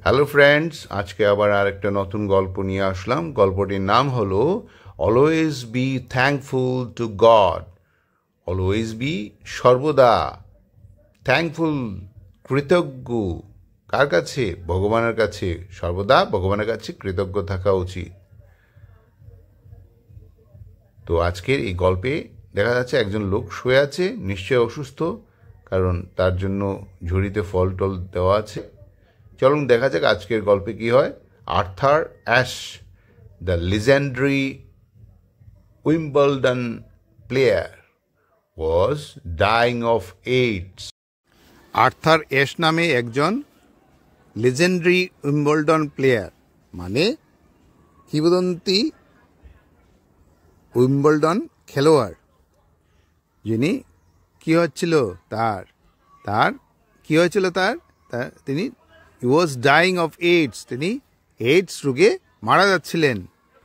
Hello friends, আজকে আবার আরেকটা নতুন গল্প নিয়ে আসলাম। গল্পটির নাম হলো always be thankful to God. Always be সর্বদা, থ্যাঙ্কফুল কৃতজ্ঞ কার কাছে? ভগবানের কাছে। সর্বদা ভগবানের কাছে কৃতজ্ঞ থাকা উচিত। তো আজকের এই গল্পে দেখা যাচ্ছে একজন লোক শুয়ে আছে, নিশ্চয়ই অসুস্থ, কারণ তার জন্য ঝুড়িতে ফল টল দেওয়া আছে। চলুন দেখা যাক আজকের গল্পে কি হয়। Arthur Ashe, the legendary Wimbledon player, was dying of AIDS. Arthur Ashe নামে একজন লিজেন্ডারি উইম্বলডন প্লেয়ার, মানে কিংবদন্তি উইম্বলডন খেলোয়াড়, যিনি কি হচ্ছিল তার তার কি হয়েছিল তার তিনি he was dying of AIDS, তিনি এইডস রোগে মারা যাচ্ছিলেন।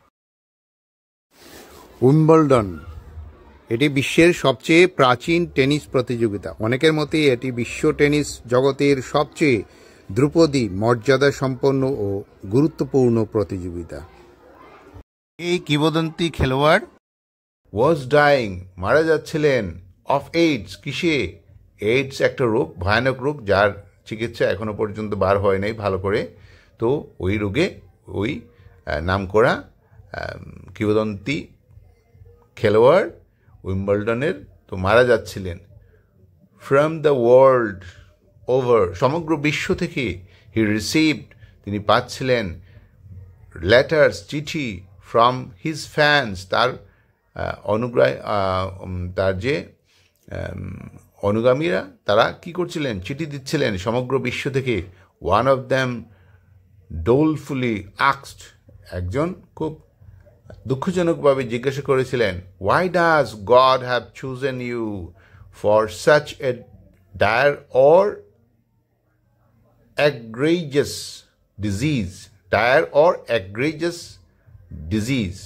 উইম্বলডন এটি বিশ্বের সবচেয়ে প্রাচীন টেনিস প্রতিযোগিতা। অনেকের মতে এটি বিশ্ব টেনিস জগতের সবচেয়ে ধ্রুপদী, মর্যাদা সম্পন্ন ও গুরুত্বপূর্ণ প্রতিযোগিতা। এই কিংবদন্তি খেলোয়াড় ওয়াজ ডাইং, মারা যাচ্ছিলেন, অফ এইডস, কিসে? এইডস একটা রোগ, ভয়ানক রোগ, যার চিকিৎসা এখনো পর্যন্ত বার হয় নাই ভালো করে। তো ওই রোগে ওই নামকরা কিংবদন্তি খেলোয়াড় উইম্বলডনের তো মারা যাচ্ছিলেন। ফ্রম দ্য ওয়ার্ল্ড ওভার, সমগ্র বিশ্ব থেকে, হি রিসিভড, তিনি পাচ্ছিলেন, লেটার্স, চিঠি, ফ্রম হিজ ফ্যান্স, তার তার যে অনুগামীরা, তারা কি করছিলেন? চিঠি দিচ্ছিলেন সমগ্র বিশ্ব থেকে। One of them dolefully asked, একজন খুব দুঃখজনকভাবে জিজ্ঞাসা করেছিলেন, why does God have chosen you for such a dire or egregious disease? Dire or egregious disease,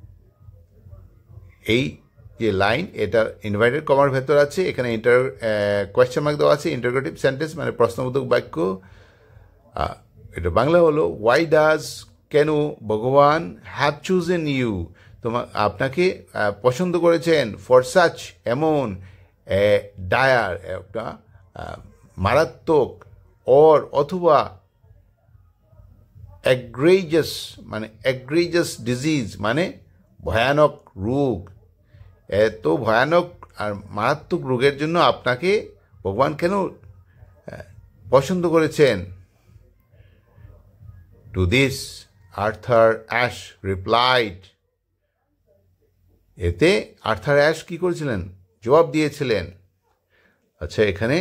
এই যে লাইন, এটা ইনভার্টেড কমার ভেতর আছে। এখানে কোয়েশ্চেন মার্ক দেওয়া আছে, ইন্টারোগেটিভ সেন্টেন্স মানে প্রশ্নবোধক বাক্য। এটা বাংলা হলো, ওয়াই ডাজ, কেন ভগবান, হ্যাভ চুজেন ইউ, আপনাকে পছন্দ করেছেন, ফর সাচ, এমন, ডায়ার, একটা মারাত্মক, অর অথবা, এগ্রেজাস মানে এগ্রেজাস ডিজিজ মানে ভয়ানক রোগ। এত ভয়ানক আর মারাত্মক রোগের জন্য আপনাকে ভগবান কেন পছন্দ করেছেন? To this Arthur Ashe replied, এতে আর্থার অ্যাশ কি করেছিলেন? জবাব দিয়েছিলেন। আচ্ছা, এখানে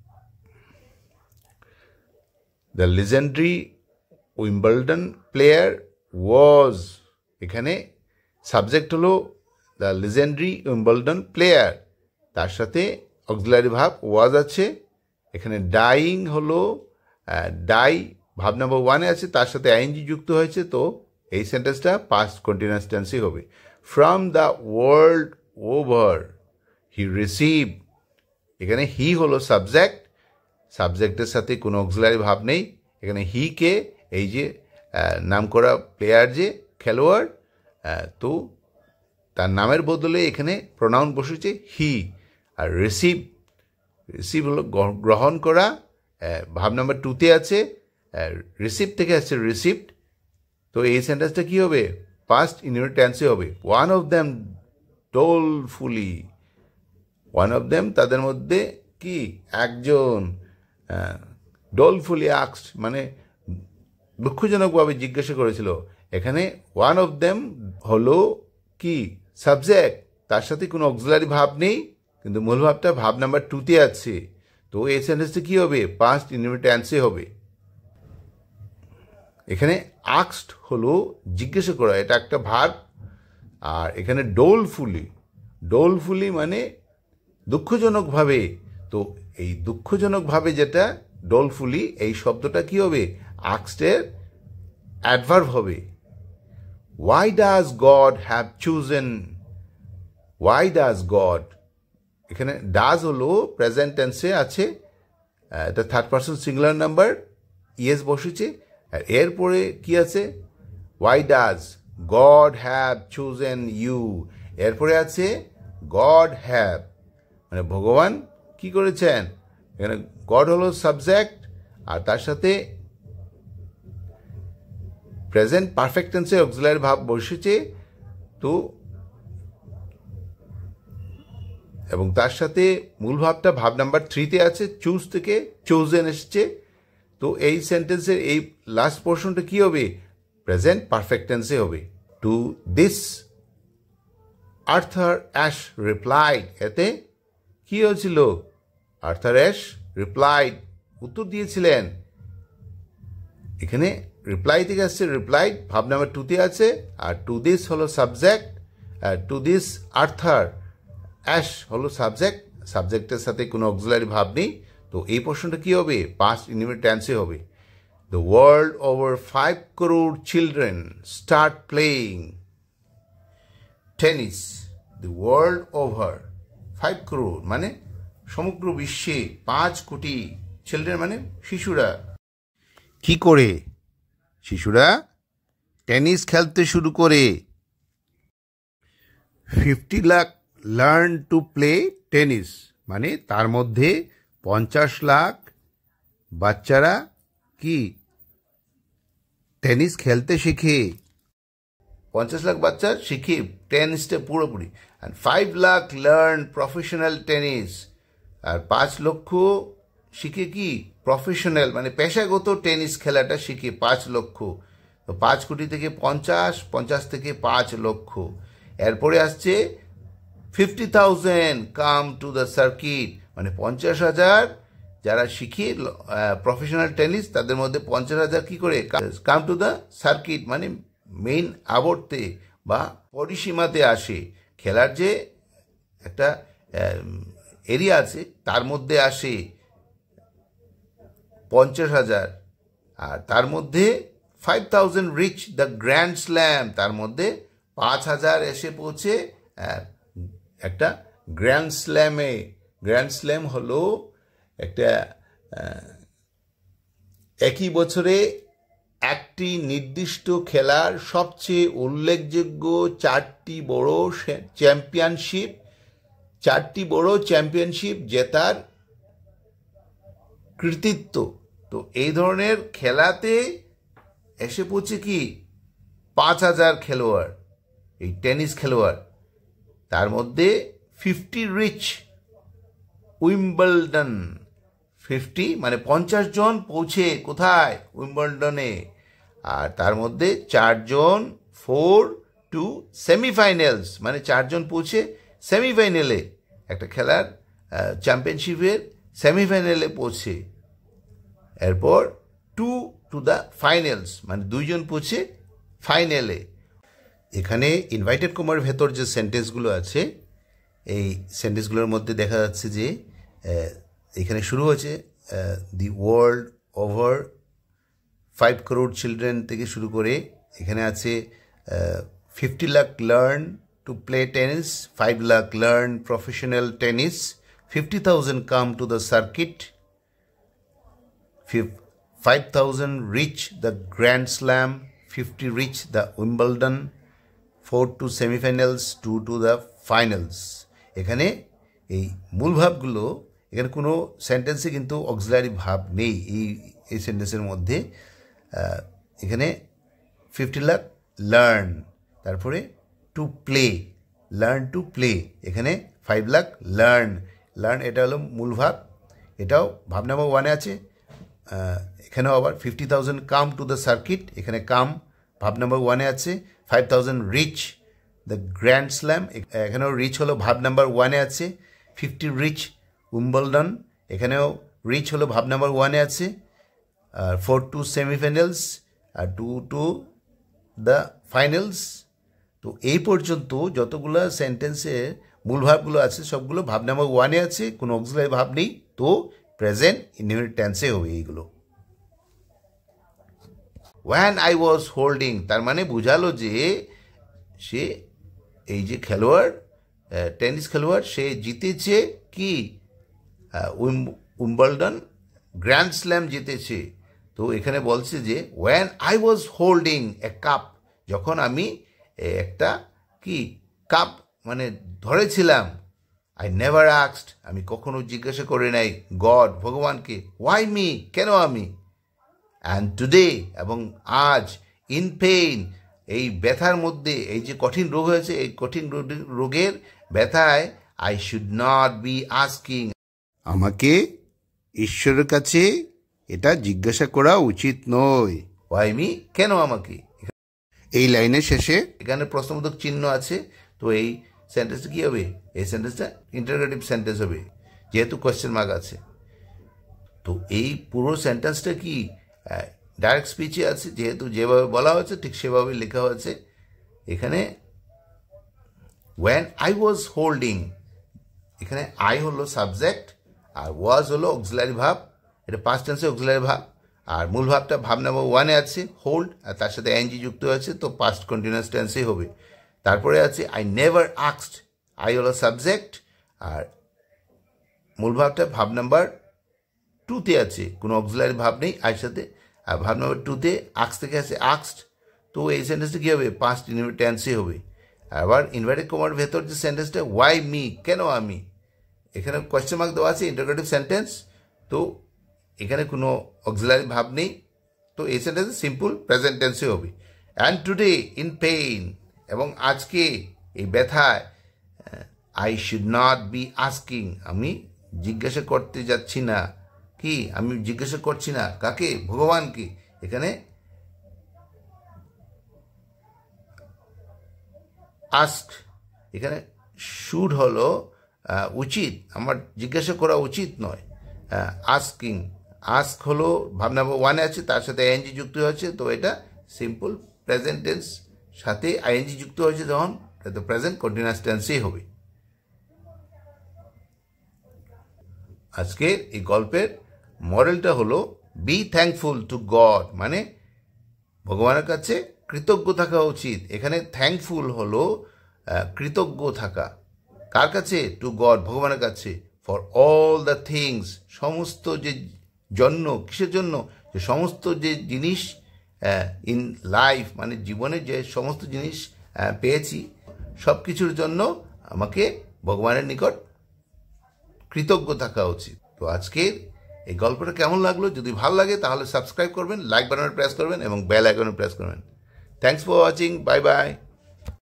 the legendary Wimbledon player was, এখানে সাবজেক্ট হলো দ্য লিজেন্ডারি উইম্বলডন প্লেয়ার, তার সাথে অক্সিলারি ভার্ব ওয়াজ আছে। এখানে ডাইং হলো, ডাই ভার্ব নাম্বার ওয়ানে আছে, তার সাথে আইএনজি যুক্ত হয়েছে, তো এই সেন্টেন্সটা পাস্ট কন্টিনিউয়াস টেন্সই হবে। From the world over he receive, এখানে হি হলো সাবজেক্ট, সাবজেক্টের সাথে কোনো অক্সিলারি ভাব নেই। এখানে হি কে, এই যে নাম করা প্লেয়ার, যে খেলোয়াড়, তো তার নামের বদলে এখানে প্রোনাউন বসেছে হি। আর রিসিভ, রিসিভ হলো গ্রহণ করা, ভাব নাম্বার টুতে আছে, রিসিভ থেকে আসছে রিসিভড। তো এই সেন্টেন্সটা কী হবে? পাস্ট ইনডিফিনিট টেন্সে হবে। One of them dolefully, one of them তাদের মধ্যে কি একজন, ডোলফুলি আস্কড মানে দুঃখজনকভাবে জিজ্ঞাসা করেছিল। এখানে ওয়ান অফ দ্যাম হলো কি সাবজেক্ট, তার সাথে কোনো অক্সিলারি ভাব নেই, কিন্তু মূল ভাবটা ভাব নাম্বার টুতে আছে। তো এই সেন্টেন্সটা কী হবে? পাস্ট ইনডিফিনিট টেন্সে হবে। এখানে আস্কড হলো জিজ্ঞাসা করা, এটা একটা ভার্ব। আর এখানে ডোলফুলি, ডোলফুলি মানে দুঃখজনকভাবে। তো এই দুঃখজনকভাবে যেটা ডোলফুলি, এই শব্দটা কি হবে? আস্কডের অ্যাডভার্ব হবে। Why does God have chosen, why does God, এখানে ডাজ হলো প্রেজেন্ট টেন্সে আছে, এটা third person singular number, yes বসেছে। আর এরপরে কি আছে, why does God have chosen you, এরপরে আছে গড হ্যাভ, মানে ভগবান কি করেছেন। এখানে গড হলো সাবজেক্ট, আর তার সাথে প্রেজেন্ট পারফেক্ট টেন্সে অক্সিলারি ভাব বসেছে, তো এবং তার সাথে মূল ভাবটা ভাব নাম্বার 3-তে আছে, চুজ থেকে চোজেন এসছে। তো এই সেন্টেন্সের এই লাস্ট পোর্শনটা কি হবে, প্রেজেন্ট পারফেক্ট টেন্সে হবে। To this Arthur Ashe replied, এতে কি হয়েছিল, আর্থার অ্যাশ রিপ্লাইড, উত্তর দিয়েছিলেন। এখানে রিপ্লাই থেকে আসছে, রিপ্লাইড ভাব নাম্বার 2-তে আছে, আর টু দিস হলো সাবজেক্ট, আর টু দিস আর্থার অ্যাশ হলো সাবজেক্ট, সাবজেক্টের সাথে কোনো অক্সিলারি ভাব নেই। তো এই প্রশ্নটা কি হবে, পাস্ট ইনডিফিনিট টেন্সে হবে। The world over 5 crore children start playing tennis. The world over 5 crore মানে সমগ্র বিশ্বে 5 কোটি, চিলড্রেন মানে শিশুরা, কি করে, শিশুরা টেনিস খেলতে শুরু করে। 50 lakh learn to play tennis, মানে তার মধ্যে 50 লাখ বাচ্চারা কি টেনিস খেলতে শিখে, 50 লাখ বাচ্চা শিখে টেনিসটা পুরোপুরি। আর 5 লাখ লার্ন প্রফেশনাল টেনিস, আর 5 লক্ষ শিখে কি প্রফেশনাল মানে পেশাগত টেনিস খেলাটা শিখে 5 লক্ষ। তো 5 কোটি থেকে 50, 50 থেকে 5 লক্ষ। এরপরে আসছে 50,000 কাম টু দ্য সার্কিট, মানে 50,000 যারা শিখে প্রফেশনাল টেনিস, তাদের মধ্যে 50,000 কি করে কাম টু দ্য সার্কিট, মানে মেইন আবর্তে বা পরিসীমাতে আসে, খেলার যে একটা এরিয়া আছে তার মধ্যে আসে 50,000, আর তার মধ্যে 5,000 রিচ দ্য গ্র্যান্ড স্ল্যাম, তার মধ্যে 5,000 এসে পৌঁছে একটা গ্র্যান্ড স্ল্যামে। গ্র্যান্ড স্ল্যাম হলো একটা একই বছরে একটি নির্দিষ্ট খেলার সবচেয়ে উল্লেখযোগ্য 4টি বড় চ্যাম্পিয়নশিপ জেতার কৃতিত্ব। তো এই ধরনের খেলাতে এসে পৌঁছে কি 5,000 খেলোয়াড়, এই টেনিস খেলোয়াড়, তার মধ্যে 50 রিচ উইম্বলডন, 50 মানে 50 জন পৌঁছে কোথায়, উইম্বলডনে, আর তার মধ্যে 4 জন 4 টু সেমিফাইনালস, মানে 4 জন পৌঁছে সেমিফাইনালে, একটা খেলার চ্যাম্পিয়নশিপের সেমিফাইনালে পৌঁছে। এরপর 2 টু দ্য ফাইনালস, মানে 2 জন পৌঁছে ফাইনালে। এখানে ইনভাইটেড কমার ভেতর যে সেন্টেন্সগুলো আছে, এই সেন্টেন্সগুলোর মধ্যে দেখা যাচ্ছে যে এখানে শুরু হয়েছে the world over 5 crore children থেকে শুরু করে, এখানে আছে 50 lakh learn to play tennis, 5 lakh learn professional tennis, 50,000 come to the circuit, 5,000 reach the grand slam, 50 reach the Wimbledon, 4 to semifinals, 2 to the finals. এখানে এই মূল ভাবগুলো, এখানে কোনো সেন্টেন্সে কিন্তু অক্সিলারি ভাব নেই এই সেন্টেন্সের মধ্যে। এখানে 50 লাখ লার্ন, তারপরে to play, learn to play, এখানে 5 লাখ লার্ন, এটা হলো মূল ভাব, এটাও ভাব নাম্বার 1-এ আছে। এখানেও আবার 50,000 কাম টু দ্য সার্কিট, এখানে কাম ভাব নাম্বার 1-এ আছে। 5,000 রিচ দ্য গ্র্যান্ড স্ল্যাম, এখানেও রিচ হলো ভাব নাম্বার 1-এ আছে। 50 রিচ উইম্বলডন, এখানেও রিচ হলো ভাব নাম্বার 1-এ আছে। 4 টু সেমিফাইনালস, আর 2 টু দ্য ফাইনালস। তো এই পর্যন্ত যতগুলো সেন্টেন্সের মূল ভাবগুলো আছে সবগুলো ভাব নাম্বার 1-এ আছে, কোনো অক্সিলারি ভাব নেই, তো প্রেজেন্ট ইনডিফিনিট টেন্সে হবে এইগুলো। when I was holding, তার মানে বোঝালো যে সে এই যে খেলোয়াড়, টেনিস খেলোয়াড়, সে জিতেছে কি উইম্বলডন গ্র্যান্ড স্ল্যাম জিতেছে। তো এখানে বলছে যে when I was holding a cup, যখন আমি একটা কি কাপ মানে ধরেছিলাম, I never asked, আমি কখনো জিজ্ঞাসা করে নাই গড ভগবানকে, why me, কেন আমি, and today, এবং আজ, in pain, এই ব্যথার মধ্যে, এই যে কঠিন রোগ হয়েছে, এই কঠিন রোগের ব্যথায়, I should not be asking, আমাকে ঈশ্বরের কাছে এটা জিজ্ঞাসা করা উচিত নয়, why me, কেন আমাকে। এই লাইনের শেষে এখানে প্রশ্নবোধক চিহ্ন আছে, তো এই সেন্টেন্সটা কী হবে, এই সেন্টেন্সটা ইন্টারোগেটিভ সেন্টেন্স হবে যেহেতু কোয়েশ্চেন মার্ক আছে। তো এই পুরো সেন্টেন্সটা কি ডাইরেক্ট স্পিচে আছে, যেহেতু যেভাবে বলা হয়েছে ঠিক সেভাবে লেখা হয়েছে। এখানে when I was holding, এখানে I হলো সাবজেক্ট আর was হলো অক্সিলারি ভার্ব, এটা পাস্ট টেন্সে অক্সিলারি ভার্ব, আর মূল ভাবটা ভাব নাম্বার 1-এ আছে হোল্ড, আর তার সাথে এনজি যুক্ত আছে, তো পাস্ট কন্টিনিউয়াস টেন্সেই হবে। তারপরে আছে I never asked, I হলো সাবজেক্ট আর মূল ভাবটা ভাব নাম্বার 2-তে আছে, কোনো অক্সিলারি ভাব নেই আয়ের সাথে, আর ভাব নাম্বার 2-তে আক্স থেকে আছে আক্সড, তো এই সেন্টেন্সটা কী হবে, পাস্ট টেন্সে হবে। আবার ইনভার্টেড কমার ভেতর যে সেন্টেন্সটা ওয়াই মি, কেন আমি, এখানে কোয়েশ্চেন মার্ক দেওয়া আছে, ইন্টারোগেটিভ সেন্টেন্স, তো এখানে কোনো অক্সিলারি ভাব নেই, তো এই সেন্টেন্স সিম্পল প্রেজেন্ট টেন্সে হবে। অ্যান্ড টুডে ইন পেইন, এবং আজকে এই ব্যথায়, I should not be asking, আমি জিজ্ঞাসা করতে যাচ্ছি না, কি আমি জিজ্ঞাসা করছি না কাকে, ভগবানকে। এখানে আস্ক, এখানে শুড হলো উচিত, আমার জিজ্ঞাসা করা উচিত নয়, আস্কিং, আস্ক হলো ভাব নাম্বার 1-এ আছে, তার সাথে আইএনজি যুক্ত হয়েছে, তো এটা সিম্পল প্রেজেন্ট টেন্স, সাথে আইএনজি যুক্ত হয়েছে যখন, তো প্রেজেন্ট কন্টিনিউয়াস টেন্সেই হবে। আজকের এই গল্পের মডেলটা হলো বি থ্যাঙ্কফুল টু গড, মানে ভগবানের কাছে কৃতজ্ঞ থাকা উচিত। এখানে থ্যাঙ্কফুল হলো কৃতজ্ঞ থাকা, কার কাছে, টু গড, ভগবানের কাছে, ফর অল দ্য থিংস, সমস্ত যে জন্য, কিসের জন্য, যে সমস্ত যে জিনিস ইন লাইফ, মানে জীবনে যে সমস্ত জিনিস পেয়েছি সব কিছুর জন্য আমাকে ভগবানের নিকট কৃতজ্ঞ থাকা উচিত। তো আজকের এই গল্পটা কেমন লাগলো, যদি ভালো লাগে তাহলে সাবস্ক্রাইব করবেন, লাইক বাটনে প্রেস করবেন এবং বেল আইকনে প্রেস করবেন। Thanks for watching, bye by.